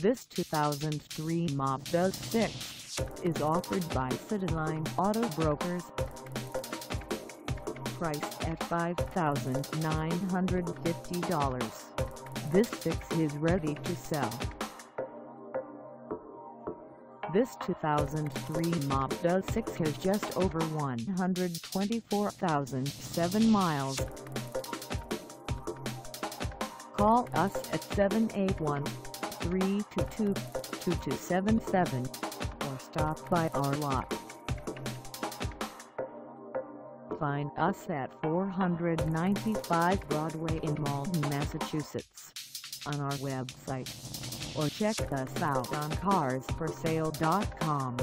This 2003 Mazda 6 is offered by Cityline Auto Brokers. Priced at $5,950, this 6 is ready to sell. This 2003 Mazda 6 has just over 124,007 miles. Call us at 781-322-2277 or stop by our lot. Find us at 495 Broadway in Malden, Massachusetts, on our website, or check us out on carsforsale.com.